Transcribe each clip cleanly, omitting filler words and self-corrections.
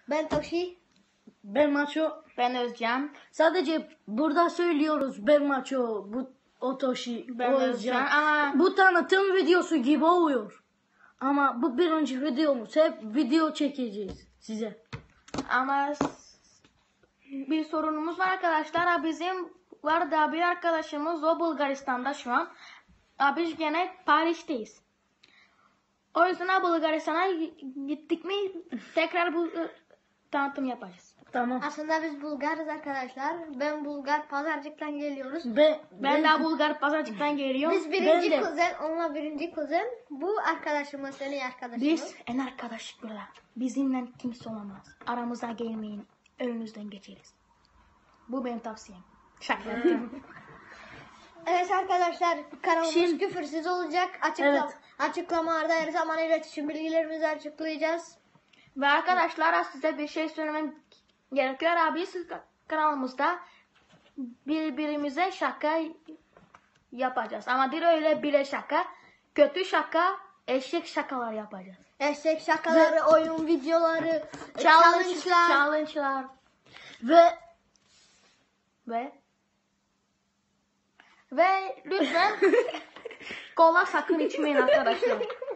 Ben Toshi. Ben Maço. Ben Özcan. Sadece burada söylüyoruz ben Maço, bu Otoshi, Ben o Özcan. Özcan. Ama Bu tanıtım videosu gibi oluyor. Ama bu birinci videomuz. Hep video çekeceğiz size. ama bir sorunumuz var arkadaşlar. Bizim var da bir arkadaşımız o Bulgaristan'da şu an. Biz gene Paris'teyiz. O yüzden Bulgaristan'a gittik mi tekrar bu tanıtım yapacağız. Tamam. Aslında biz Bulgarız arkadaşlar. Ben Bulgar Pazarcık'tan geliyoruz. Ben de Bulgar Pazarcık'tan geliyorum. Biz birinci Ben de. kuzen, onunla birinci kuzen. Bu arkadaşımız, senin arkadaşımız. Biz en arkadaşlıkla bizimle kimse olamaz. Aramıza gelmeyin. Önünüzden geçeriz. Bu benim tavsiyem. Şaka yapıyorum. Evet arkadaşlar, kanalımız Şimdi- küfürsüz olacak. Evet. Açıklamalarda her zaman iletişim bilgilerimizi açıklayacağız. Ve arkadaşlar size bir şey söylemem gerekiyor. Abi siz kanalımızda birbirimize şaka yapacağız. Ama değil öyle bile şaka. Kötü şaka, eşek şakalar yapacağız. Eşek şakaları, oyun videoları, challenge'lar. Challenge'lar ve lütfen kola sakın içmeyin arkadaşlar.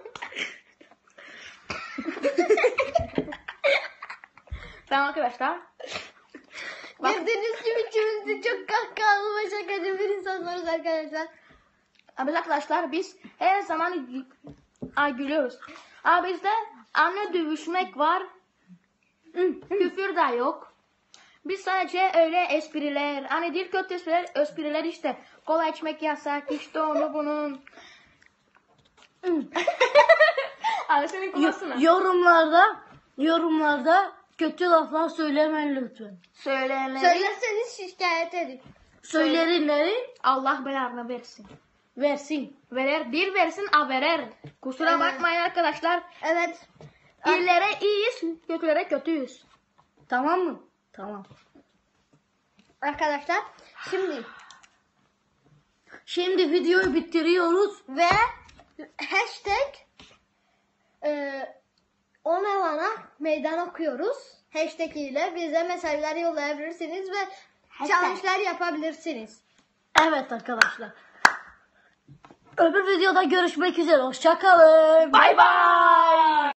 Tamam arkadaşlar. Gördüğünüz gibi ikimiz de çok kahkahalı ve şakacı bir insanlarız arkadaşlar. Biz arkadaşlar biz her zaman gülüyoruz. Ama bizde anne dövüşmek var. Küfür de yok. Biz sadece öyle espriler, hani değil kötü espriler işte. Kola içmek yasak, işte onu bunun. Abi senin kolasına. Yorumlarda kötü laflar söylemeyin lütfen. Söyleyenleri Söylerseniz şikayet edin. Söyleyenleri Allah belanı versin. versin. Verer, bir versin, verer. Kusura Evet. bakmayın arkadaşlar. Evet. İyilere iyiyiz, kötülere kötüyüz. Tamam mı? Tamam. Arkadaşlar Şimdi videoyu bitiriyoruz. ve hashtag o mevana meydan okuyoruz. Hashtag ile bize mesajlar yollayabilirsiniz ve challenge'lar yapabilirsiniz. Evet arkadaşlar. Öbür videoda görüşmek üzere. Hoşça kalın. Bye bye.